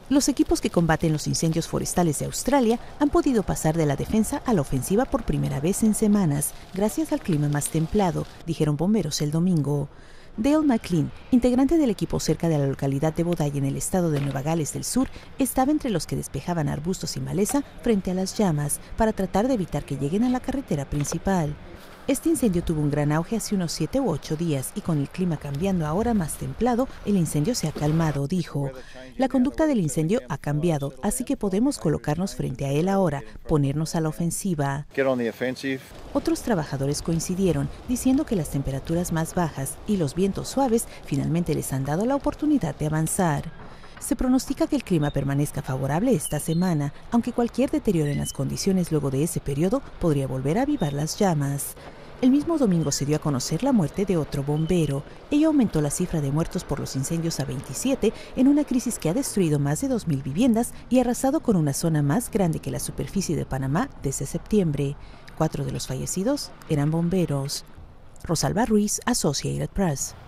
Los equipos que combaten los incendios forestales de Australia han podido pasar de la defensa a la ofensiva por primera vez en semanas, gracias al clima más templado, dijeron bomberos el domingo. Dale McLean, integrante del equipo cerca de la localidad de Bodai en el estado de Nueva Gales del Sur, estaba entre los que despejaban arbustos y maleza frente a las llamas para tratar de evitar que lleguen a la carretera principal. Este incendio tuvo un gran auge hace unos 7 u 8 días y con el clima cambiando ahora más templado, el incendio se ha calmado, dijo. La conducta del incendio ha cambiado, así que podemos colocarnos frente a él ahora, ponernos a la ofensiva. Otros trabajadores coincidieron, diciendo que las temperaturas más bajas y los vientos suaves finalmente les han dado la oportunidad de avanzar. Se pronostica que el clima permanezca favorable esta semana, aunque cualquier deterioro en las condiciones luego de ese periodo podría volver a avivar las llamas. El mismo domingo se dio a conocer la muerte de otro bombero. Ello aumentó la cifra de muertos por los incendios a 27 en una crisis que ha destruido más de 2.000 viviendas y arrasado con una zona más grande que la superficie de Panamá desde septiembre. 4 de los fallecidos eran bomberos. Rosalba Ruiz, Associated Press.